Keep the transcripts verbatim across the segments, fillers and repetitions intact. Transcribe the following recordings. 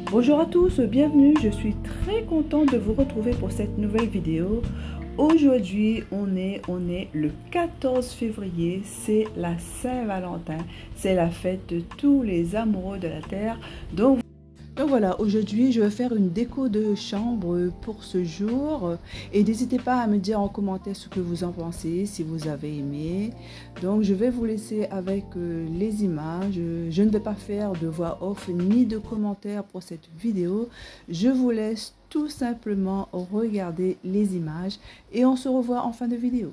Bonjour à tous, bienvenue, je suis très contente de vous retrouver pour cette nouvelle vidéo. Aujourd'hui, on est, on est le quatorze février, c'est la Saint-Valentin, c'est la fête de tous les amoureux de la Terre. Donc, donc voilà, aujourd'hui, je vais faire une déco de chambre pour ce jour. Et n'hésitez pas à me dire en commentaire ce que vous en pensez, si vous avez aimé. Donc, je vais vous laisser avec euh, les images. Je ne vais pas faire de voix off ni de commentaires pour cette vidéo. Je vous laisse tout simplement regarder les images et on se revoit en fin de vidéo.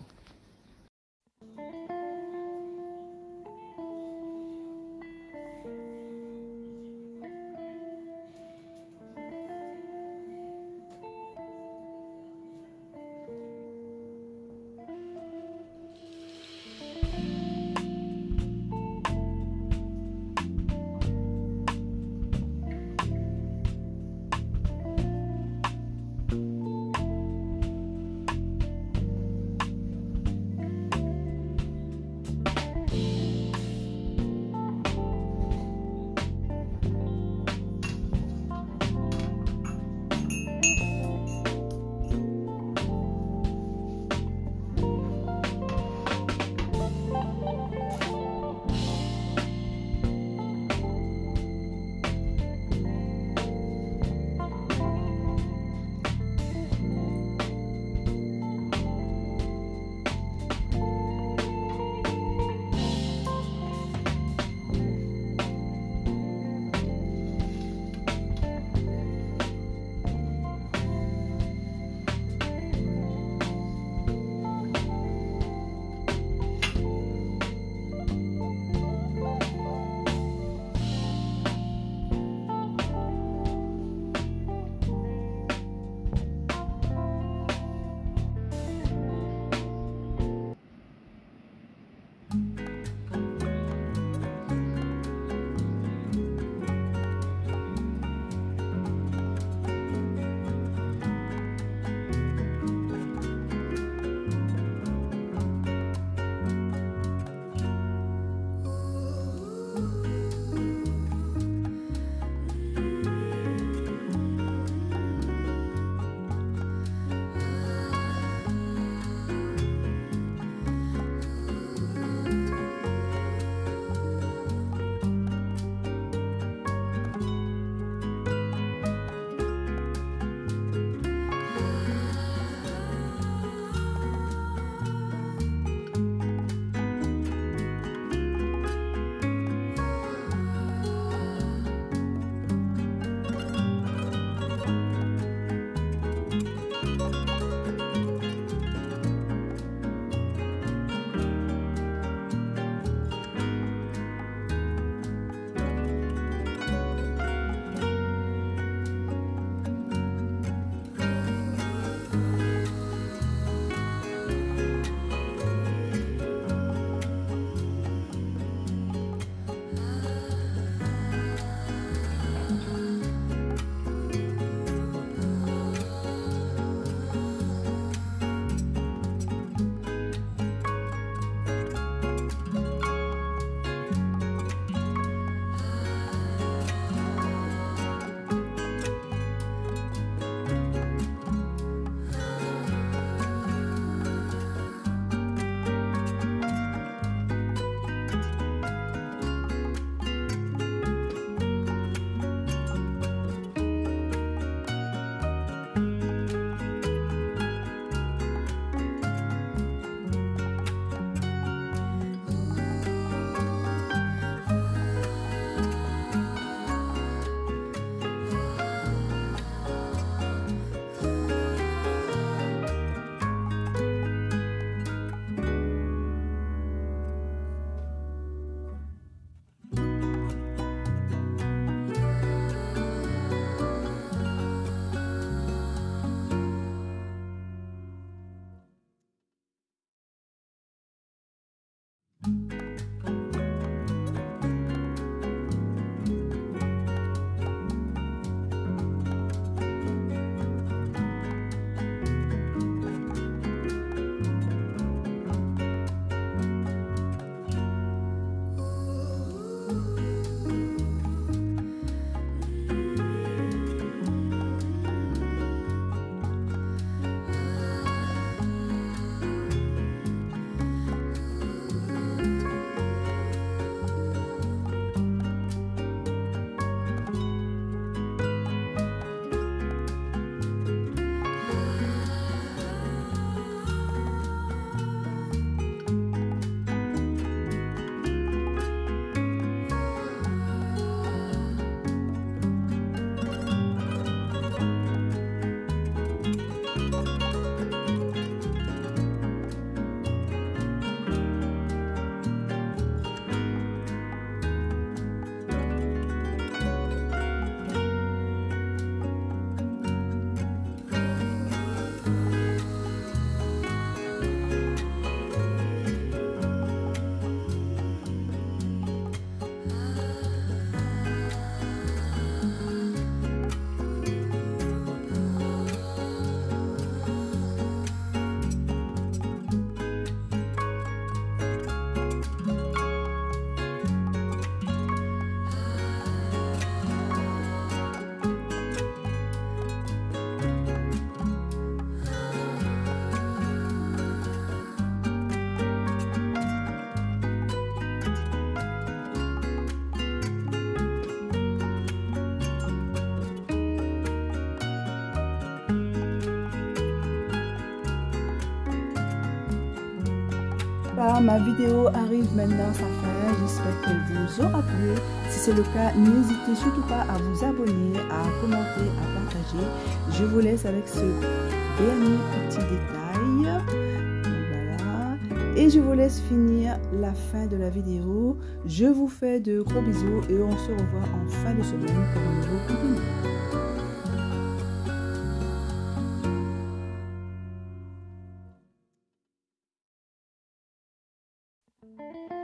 Voilà, ma vidéo arrive maintenant à sa fin. J'espère qu'elle vous aura plu. Si c'est le cas, n'hésitez surtout pas à vous abonner, à commenter, à partager. Je vous laisse avec ce dernier petit détail. Voilà. Et je vous laisse finir la fin de la vidéo. Je vous fais de gros bisous et on se revoit en fin de semaine pour un nouveau contenu. Thank you.